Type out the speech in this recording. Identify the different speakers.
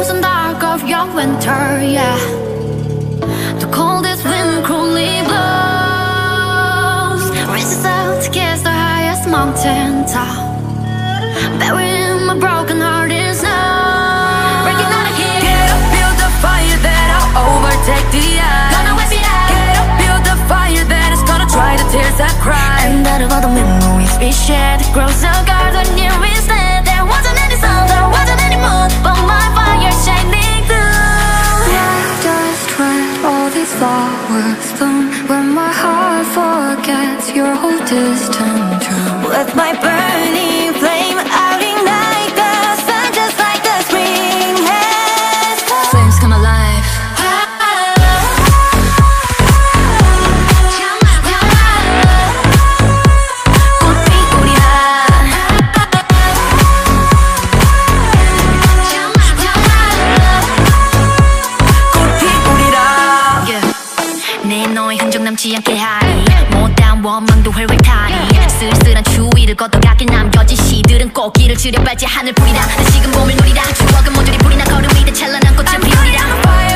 Speaker 1: frozen dark of your winter, yeah. The coldest wind cruelly blows. Races out to kiss the highest mountain top. Buried my broken heart in snow. Breaking out of here. Get up, build the fire that I'll overtake the ice. Gonna whip it out. Get up, build the fire that is gonna dry the tears I cry. And out of all the memories we shared, grows a garden near we stand. There wasn't any sun, there wasn't any moon, but my fire shining through. Yeah, just when all these flowers bloom, when my heart forgets your whole distant drum. With my burning flame, I'll ignite the sun just like the spring has come. Flames come alive. 내 너의 흔적 남지 않게 하리 못다운 원망도 활활타리 쓸쓸한 추위를 걷어가길 남겨진 시들은 꽃길을 지려 밟지 하늘 뿌리라 다시금 봄을 누리라 추억은 모조리 불이 나 걸음 위에 찬란한 꽃을 피우리라